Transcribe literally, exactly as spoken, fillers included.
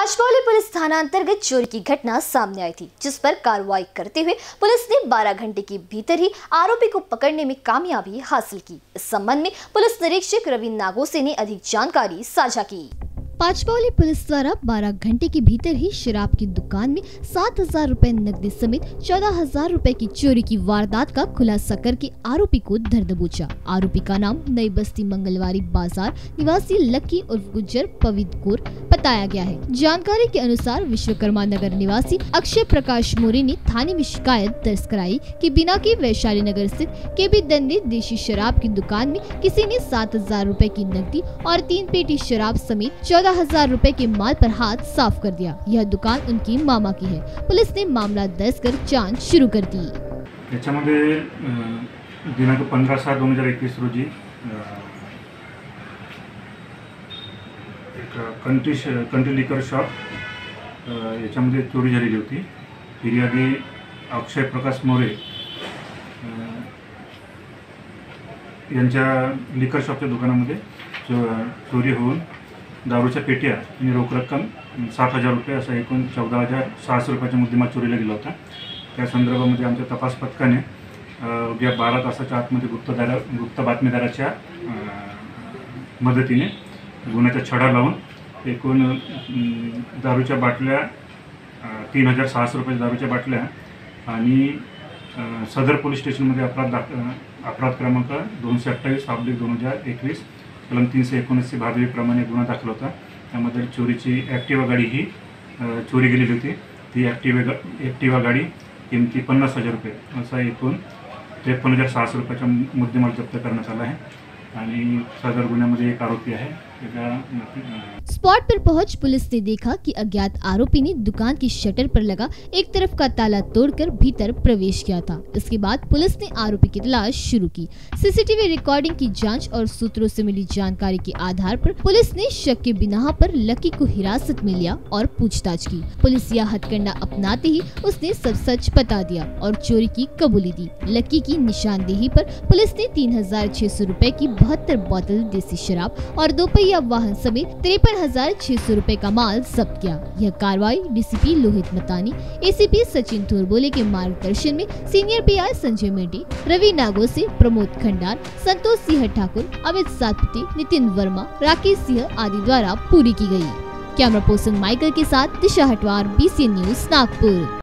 Pachpaoli police थाना अंतर्गत चोरी की घटना सामने आई थी, जिस पर कार्रवाई करते हुए पुलिस ने बारह घंटे के भीतर ही आरोपी को पकड़ने में कामयाबी हासिल की। इस संबंध में पुलिस निरीक्षक रवि नागोसे ने अधिक जानकारी साझा की। पाचपौली पुलिस द्वारा बारह घंटे के भीतर ही शराब की दुकान में सात हजार रूपए नकदी समेत चौदह हजार रूपए की चोरी की वारदात का खुलासा करके आरोपी को धर दबोचा। आरोपी का नाम नई बस्ती मंगलवारी बाजार निवासी लक्की उर्फ गुज्जर पवित्र कौर बताया गया है। जानकारी के अनुसार विश्वकर्मा नगर निवासी अक्षय प्रकाश मोरे ने थाने में शिकायत दर्ज कराई कि बिना के वैशाली नगर स्थित के बी दंडी देशी शराब की दुकान में किसी ने सात हजार रूपए की नकदी और तीन पेटी शराब समेत चौदह हजार रूपए के माल पर हाथ साफ कर दिया। यह दुकान उनकी मामा की है। पुलिस ने मामला दर्ज कर जांच शुरू कर दी। याच्यामध्ये दिनांक पंधरा सात दोन हजार एकवीस रोजी एक कंट्री कंट्री लिकर शॉप याच्यामध्ये चोरी झालेली होती। फिर्यादी अक्षय प्रकाश मोरे यांच्या लिकर शॉपच्या दुकानामध्ये चोरी होऊन दारूच्या पेट्या आणि रोख रक्कम सात हजार रुपये असा एकूण चौदा हजार सहाशे रुपयाचा मुद्देमाल चोरीला गेला होता। त्या संदर्भामध्ये आमच्या तपास पथकाने उद्या बारा तासाच्या आतमध्ये गुप्तदार गुप्त बातमीदाराच्या मदतीने गुन्ह्याचा छडा लावून एकूण दारूच्या बाटल्या तीन हजार सहाशे रुपये दारूच्या बाटल्या आणि सदर पोलीस स्टेशनमध्ये अपराध दाख अपराध क्रमांक दोनशे अठ्ठावीस ऑब्लिक दोन हजार एकवीस कलम तीनशे एकोणीसशे भादवी प्रमाणे गुन्हा दाखल होता। त्यामध्ये चोरीची ॲक्टिवा गाडी ही चोरी गेलेली होती। ती ॲक्टिवा ॲक्टिवा गाडी किमती पन्नास हजार रुपये असा एकूण त्रेपन्न हजार सहाशे रुपयाचा मुद्देमाल जप्त करण्यात आला आहे आणि सदर गुन्ह्यामध्ये एक आरोपी आहे। स्पॉट पर पहुंच पुलिस ने देखा कि अज्ञात आरोपी ने दुकान की शटर पर लगा एक तरफ का ताला तोड़कर भीतर प्रवेश किया था। इसके बाद पुलिस ने आरोपी की तलाश शुरू की। सीसीटीवी रिकॉर्डिंग की जांच और सूत्रों से मिली जानकारी के आधार पर पुलिस ने शक के बिना पर लक्की को हिरासत में लिया और पूछताछ की। पुलिस यह हथकंडा अपनाते ही उसने सब सच बता दिया और चोरी की कबूली दी। लक्की की निशानदेही पर पुलिस ने तीन हजार छह सौ रूपए की बहत्तर बोतल देसी शराब और दो पहिया वाहन समेत तिरपन हजार छह सौ रूपए का माल जब्त किया। यह कार्रवाई डीसीपी लोहित मतानी, एसीपी सचिन थोरबोले के मार्गदर्शन में सीनियर पीआई संजय मेढे, रवि नागोसे, प्रमोद खंडार, संतोष सिंह ठाकुर, अमित सातपुते, नितिन वर्मा, राकेश सिंह आदि द्वारा पूरी की गयी। कैमरा पर्सन माइकल के साथ दिशा हटवार, बीसीएन न्यूज नागपुर।